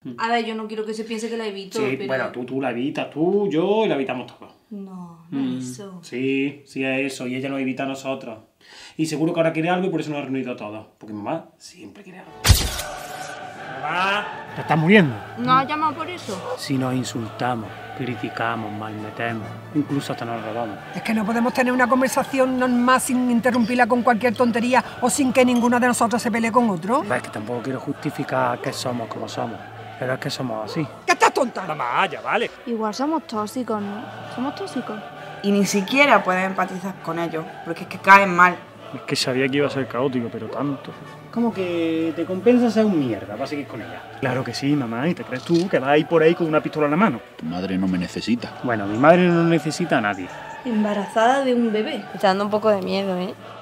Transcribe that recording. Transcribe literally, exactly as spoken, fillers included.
A ver, yo no quiero que se piense que la evito, Sí, pero... bueno, tú, tú la evitas, tú, yo y la evitamos todos. No, no Mm, es eso. Sí, sí es eso, y ella nos evita a nosotros. Y seguro que ahora quiere algo y por eso nos ha reunido a todos. Porque mamá siempre quiere algo. ¡Mamá! ¿Te estás muriendo? ¿No has llamado por eso? Si nos insultamos, criticamos, malmetemos, incluso hasta nos robamos. Es que no podemos tener una conversación normal sin interrumpirla con cualquier tontería o sin que ninguno de nosotros se pelee con otro. Es que tampoco quiero justificar que somos como somos, pero es que somos así. ¿Qué estás tonta? Mamá, ya vale. Igual somos tóxicos, ¿no? Somos tóxicos. Y ni siquiera puedes empatizar con ellos, porque es que caen mal. Es que sabía que iba a ser caótico, pero tanto. ¿Cómo que te compensa ser un mierda? ¿Vas a seguir con ella? Claro que sí, mamá. ¿Y te crees tú que vas a ir por ahí con una pistola en la mano? Tu madre no me necesita. Bueno, mi madre no necesita a nadie. Embarazada de un bebé. Me está dando un poco de miedo, ¿eh?